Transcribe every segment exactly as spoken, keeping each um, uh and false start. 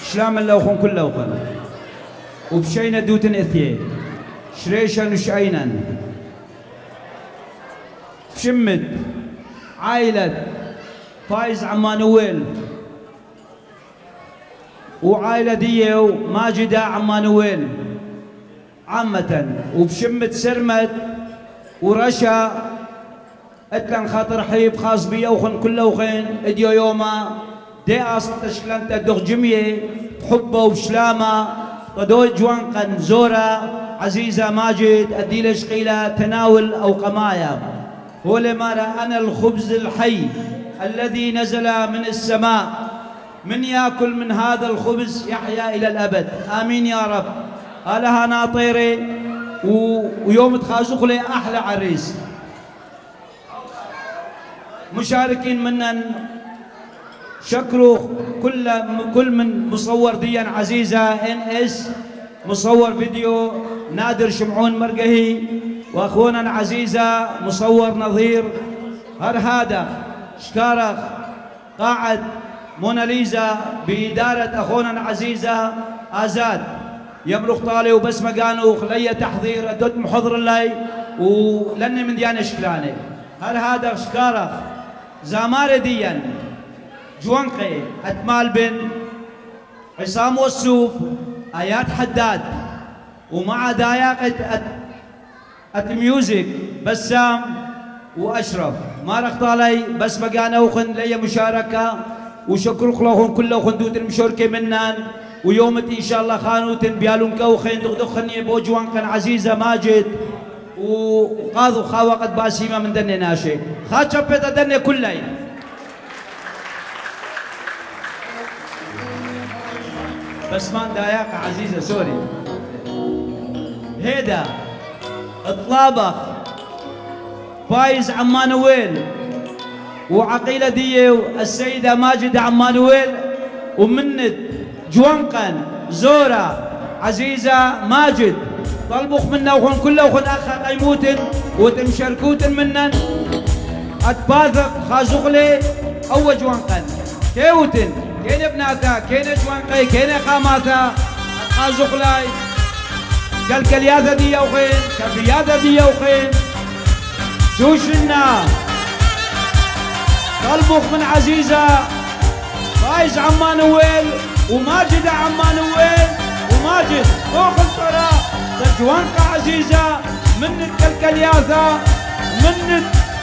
شلام اللوخن كل لوخن وبشينا دوتن اثيه شريشا وشعينا بشمت عائلة فايز عمانويل وعائلة ديو ماجدة عمانويل عامة وبشمت سرمت ورشا اتلن خاطر حيب خاص بي اوخن كل اوخين اديو يوما دي اصل تشكلنت دغ جمية حبه وشلامة طدوي جوانقن زورا عزيزة ماجد اديلش قيلة تناول او قمايا هو لما انا الخبز الحي الذي نزل من السماء من ياكل من هذا الخبز يحيا الى الابد امين يا رب. قالها ناطيري ويوم تخازق لي احلى عريس مشاركين منا شكروا كل كل من مصور ديان عزيزه ان اس مصور فيديو نادر شمعون مرقهي واخونا العزيزه مصور نظير هر هذا شكارخ قاعد موناليزا باداره اخونا العزيزه ازاد يملك طالي وبس مقانو خليه تحضير ادوت محضر اللي ولن من ديان شكلاني هل هذا شكارخ زامار ديان جوانقي اتمال بن عصام والسوف ايات حداد ومع داياقة اتميوزك بسام واشرف ما رخت علي بس مقانا وخن لي مشاركه وشكر لهم كلهم دوت المشاركه منان ويومت ان شاء الله خانوتن بيالون كوخين دغدخني بوجوان كان عزيزه ماجد وقاضوا خاوقت باسيمه من دني ناشي خاتشبت دني كلي بس ما داياك عزيزه سوري هيدا اطلابخ فايز عمانويل وعقيله ديو السيده ماجده عمانويل ومنت جوانقن زورا عزيزه ماجد طلبوخ منا وخن كله وخن اخا قيموتن وتمشاركوتن منن اتباثق خازوخلي او جوانقن كيوتن كين ابناتا كين جوانقي كين قاماتا خازوخلاي قال كلياذا دي وخين كبياذا دي وخين شوشنا طلبوخ من عزيزه فايز عمانويل وماجد عمانويل وماجد فوق الطرا جوانقة عزيزة من الكلكلياثة من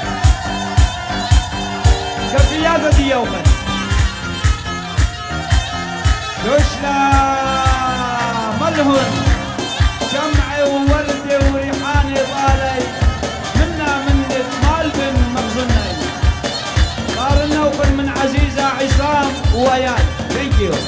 كلكلياثة دي يوخن دوشنا ملهن شمعي ووردي وريحاني طالي منا من مالبن مخزني قارنا وخن من عزيزة عصام ويان ثانك يو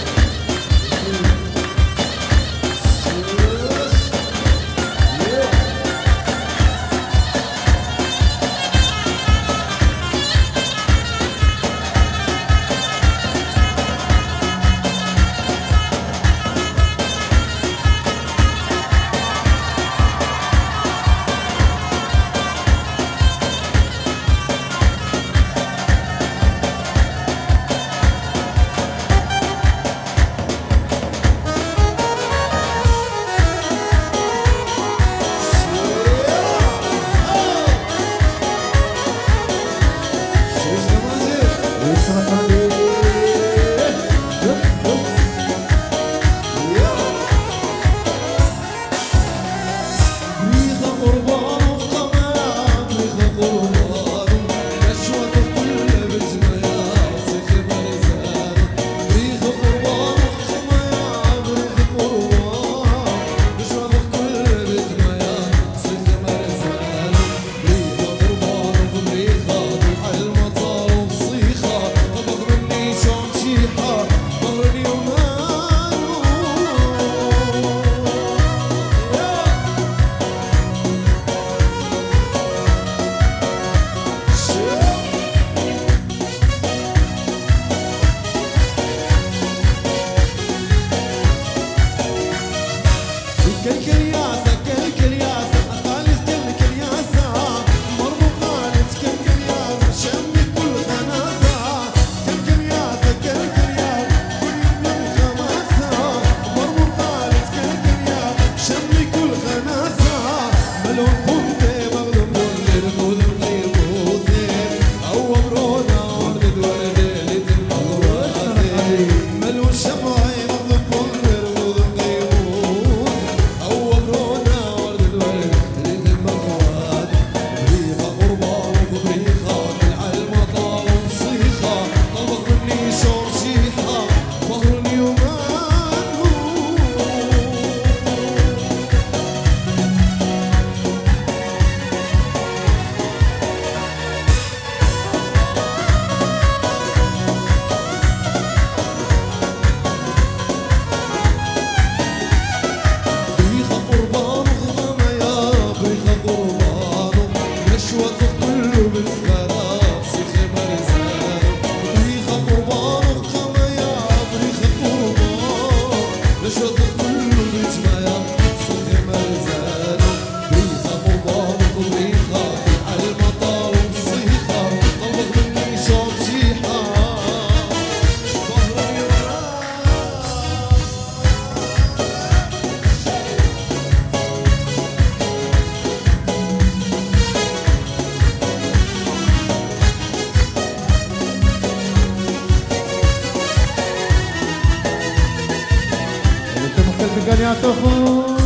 يا تخون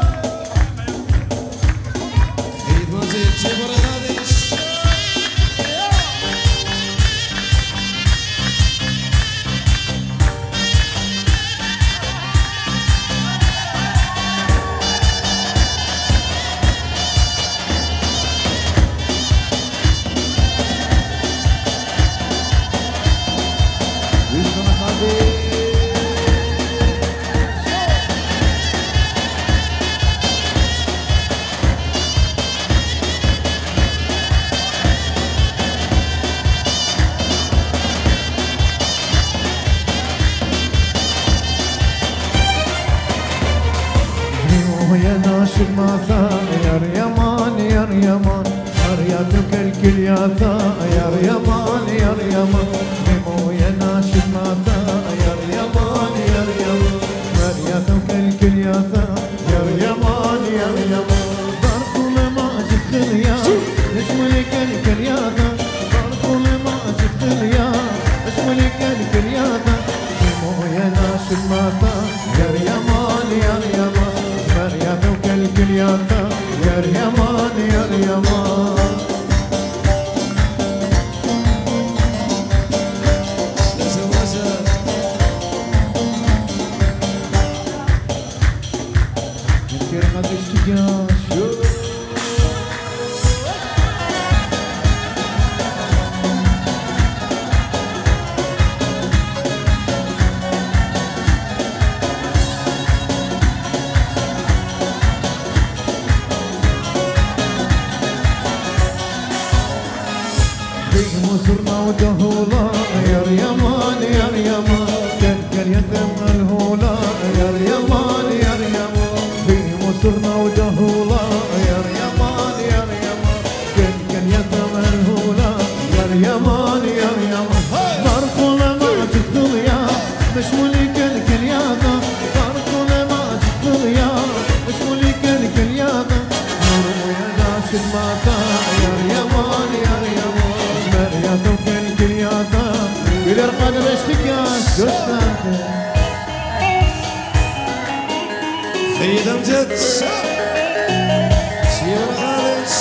عيد وزيد شبر غاديش يا ناشد ما ثاير يمان يا يمان مرياتك الكل يا ثاير يمان يا يمان مو يا ناشد ما ثاير يمان يا يمان مرياتك الكل يا ثاير يمان يا يمان برضو ما تدخل يا نشملك الكل يا برضو ما تدخل يا نشملك الكل يا مو يا ناشد ما ثاير يمان يا يمان مرياتك الكل يا يا يمان يا يمان كثير ما تشتاقش مصرنا ودهولا يا يمان يا يمان كان كان يتم الهولا يا يمان يا يمان في مصرنا ودهولا يا يمان يا يمان كان كان يتم الهولا يا يمان يا يمان مرقولة ما تدخل يا مشمولي كل كل يادا مرقولة ما تدخل يا مشمولي كل كل يادا نور يا ناشد ماتا يا يمان يا يمان مرياتك الكل يا ثا إلى القدر اشتكاش جثته سيد امجد شبر غاديش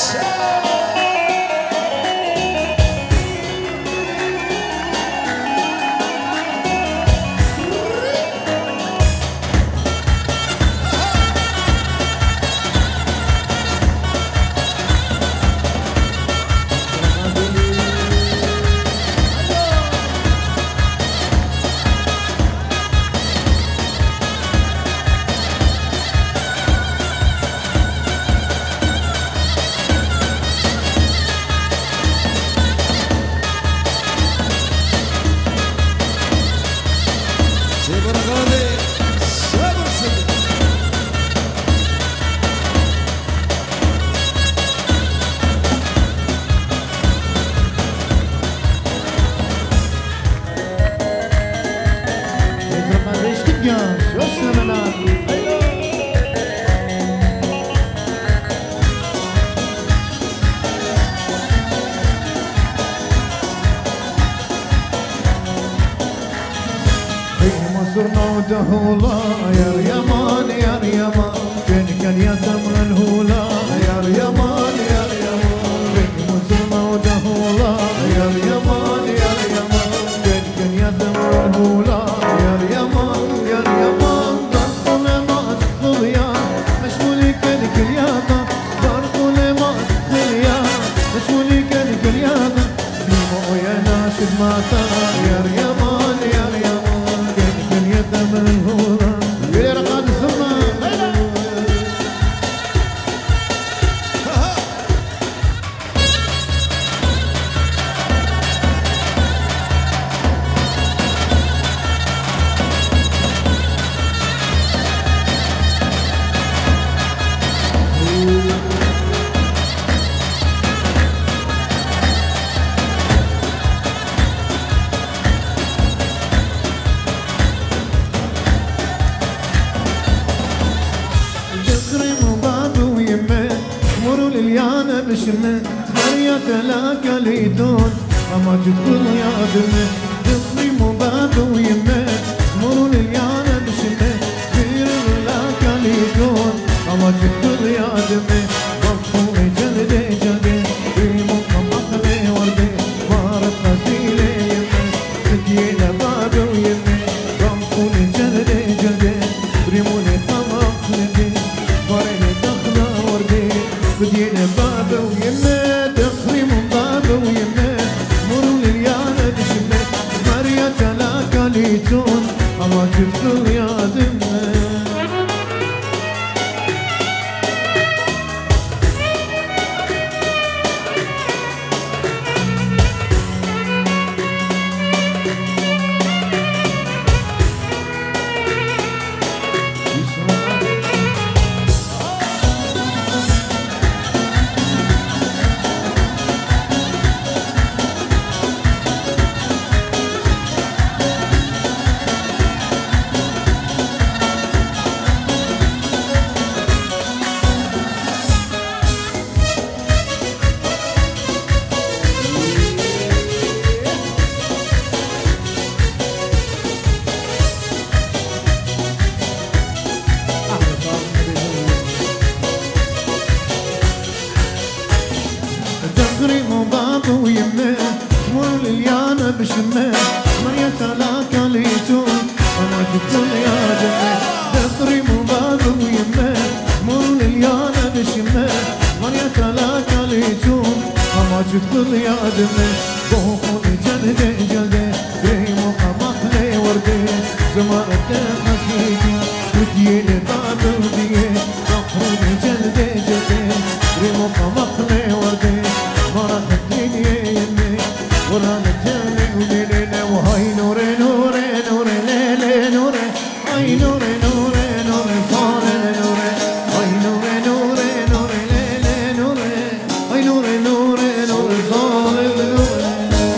شبر غاديش شبر سيد ما ليش تقاش وش مناطق مصرنا ودهولا يا يمان يا يمان كان كان يتم الهولا يا يمان يا يمان مصرنا ودهولا يا يمان يا يمان كان كان يتم الهولا يا يمان يا يمان برضو ما تدخل يا مشمولي كل كل يادا برضو ما تدخل يا مشمولي كل كل يادا مو يا ناشد ماتا يا يمان يا يمان يتم الهولا يرقد الزمان بشمه مريت لك ليدون اما تدخل يا دمه تطري مباد ويمه مرون اليانا بشمه غير لك تقل يا دمه بشمه مريت على كاليتون انا جبت يا جمه دخري مباب ويمه مول اليانا بشمه مريت على كاليتون انا جبت يا جمه بوخوني جلده جلده ريمو قمق لي ورده زمان خسيتي ودي باب ودي بوخوني جلده جلده ريمو قمق لي ورده مرة الدنيا يمي ورانا وهاي نوري نوري نوري ليلي نوري هاي نوري نوري نوري صار نوري هاي نوري نوري نوري ليلي نوري هاي نوري نوري نوري صار نوري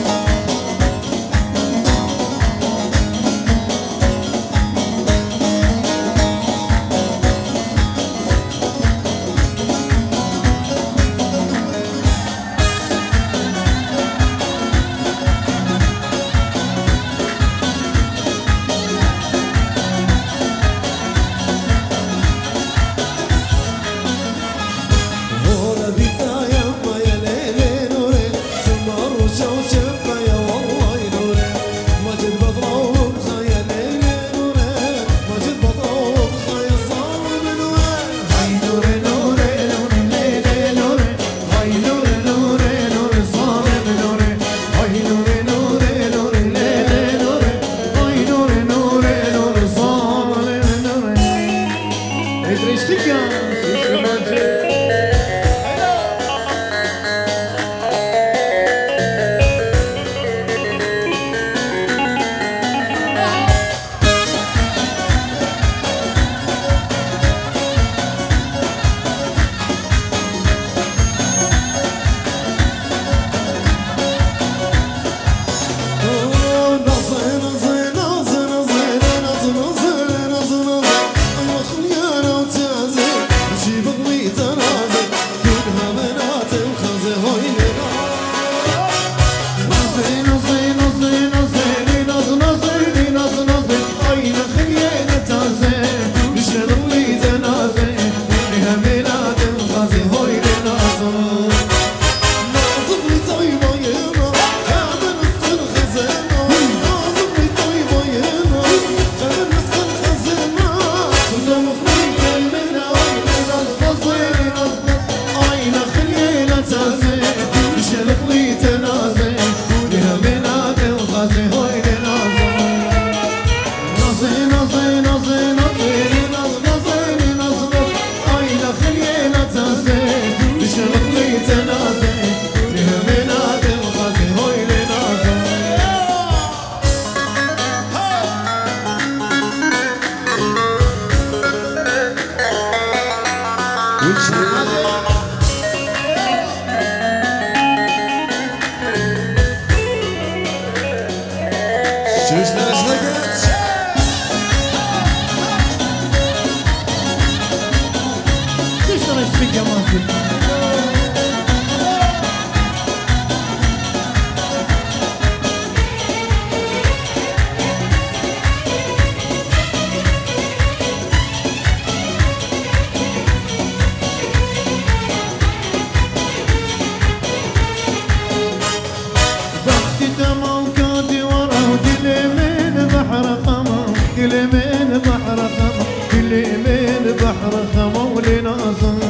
بحر خمول ناصر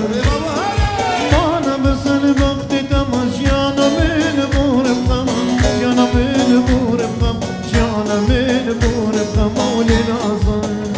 وانا بس الوقت تمش يانا من بور بخم يانا من بور بخم يانا من بور بخمول ناصر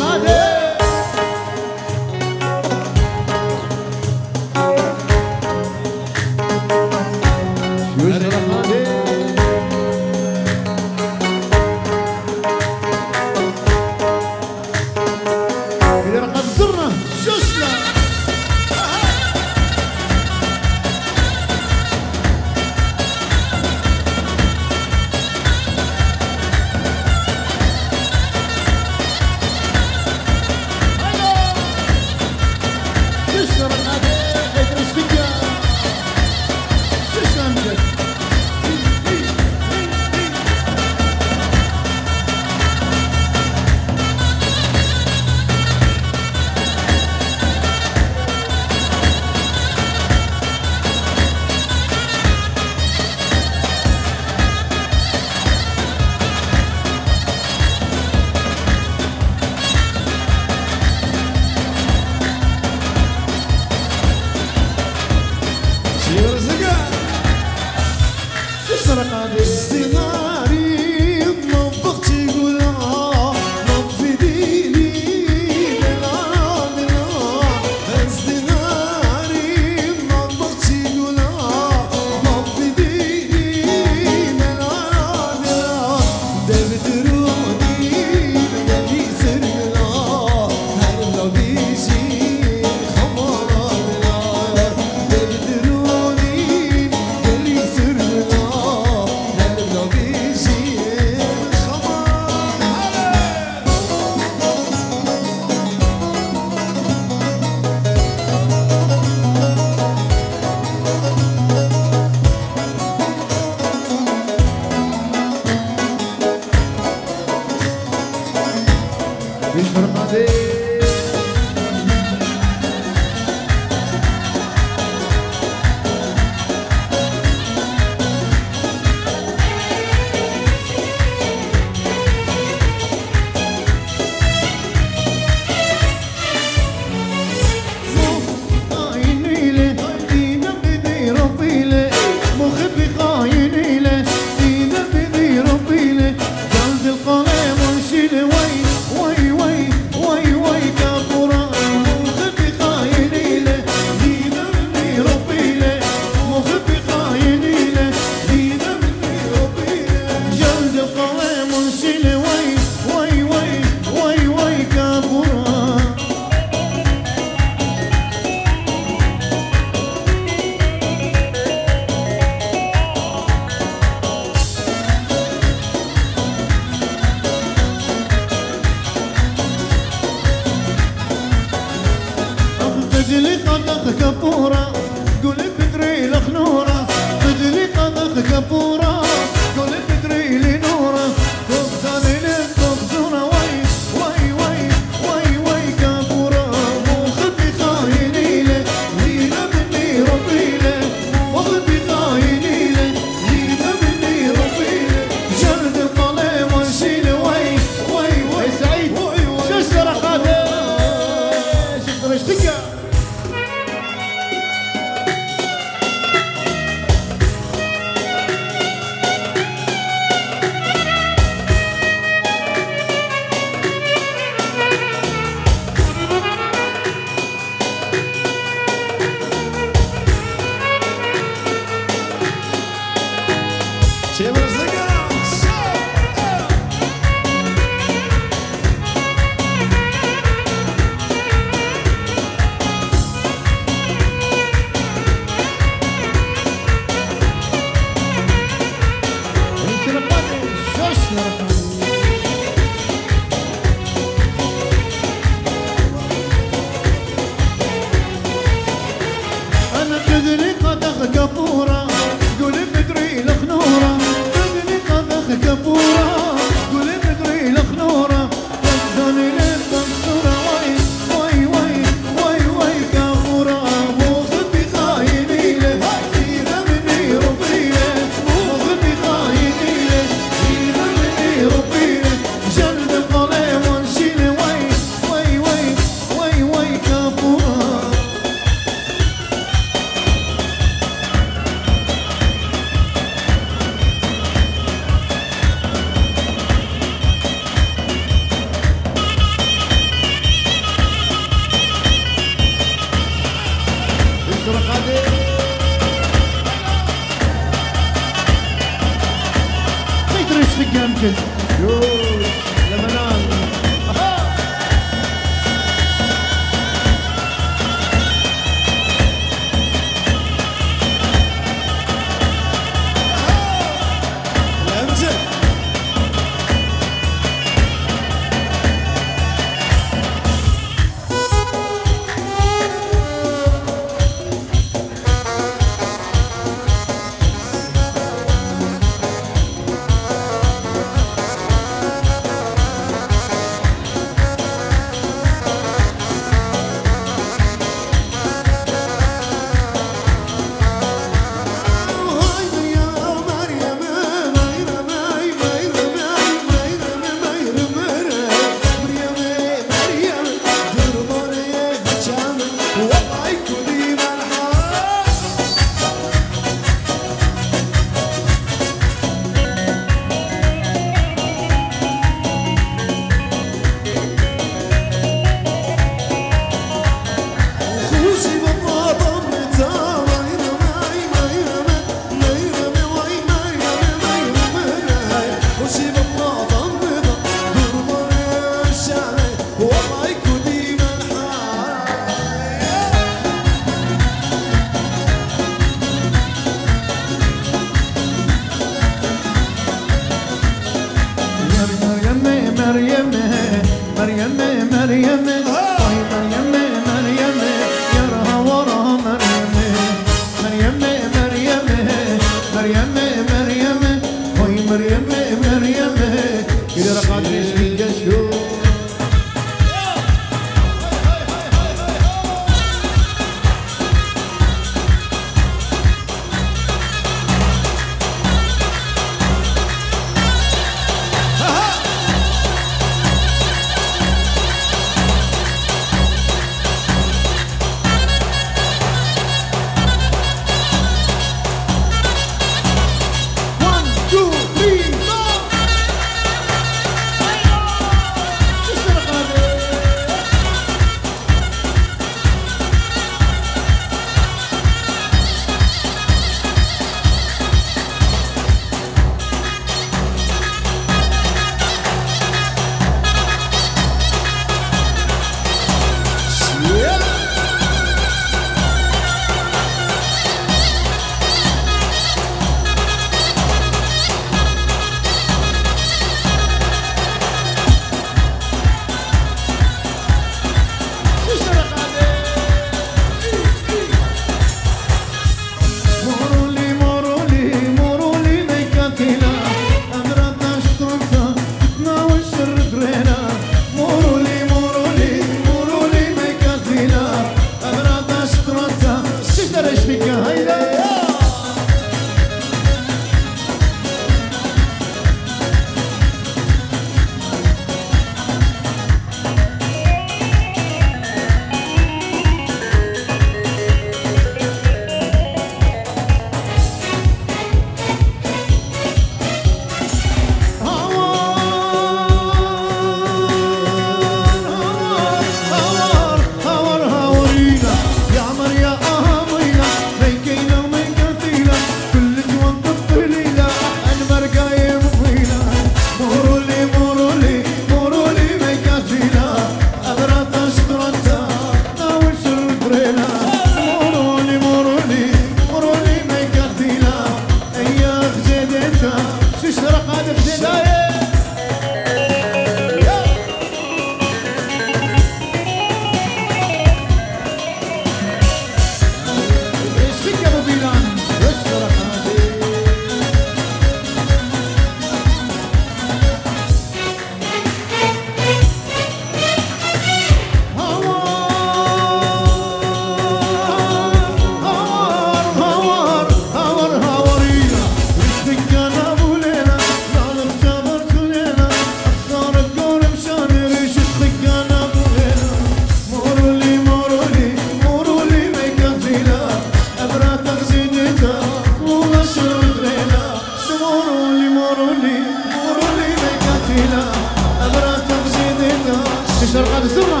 رقاد السرة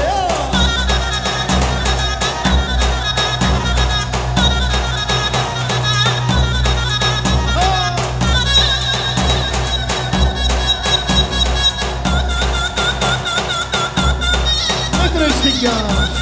ما تريش تقاش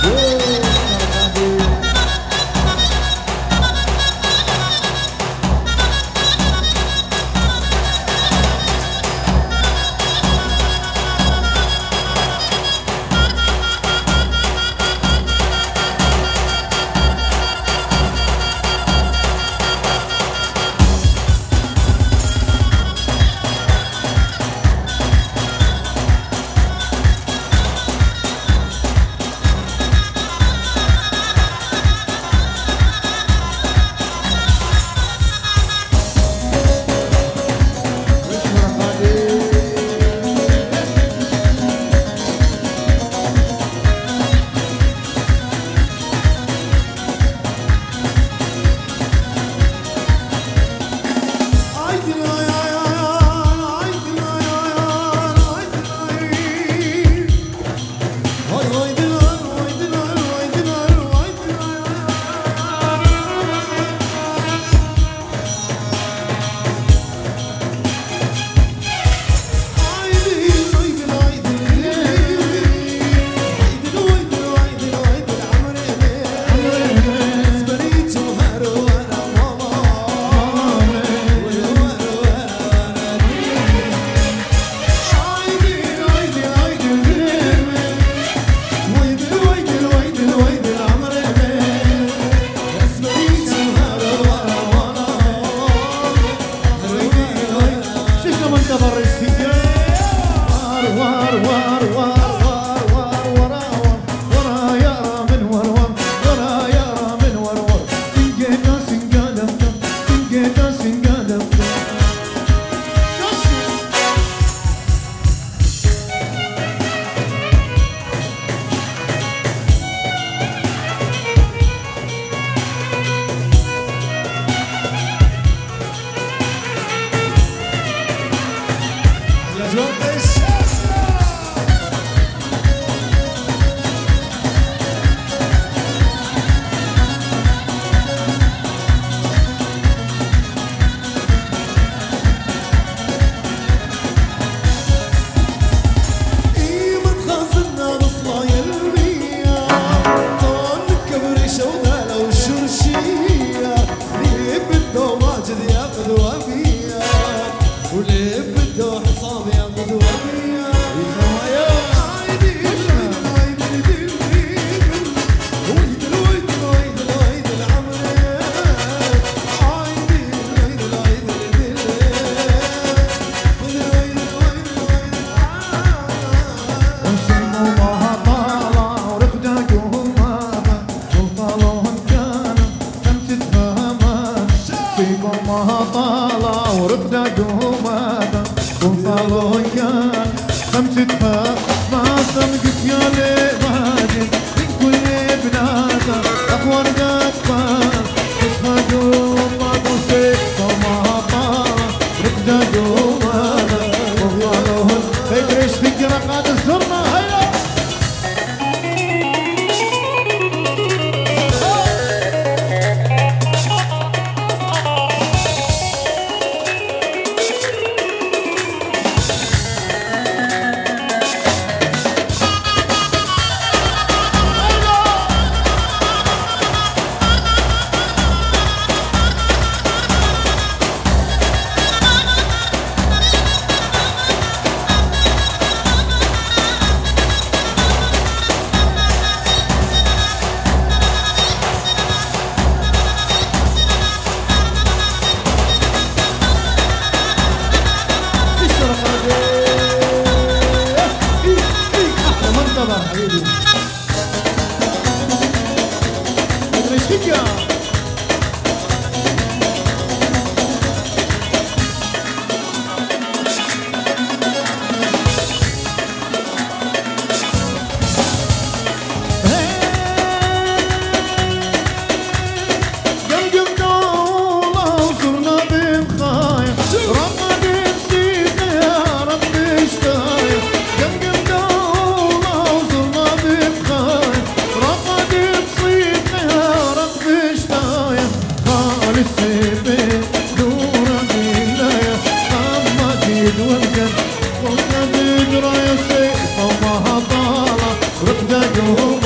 قلوب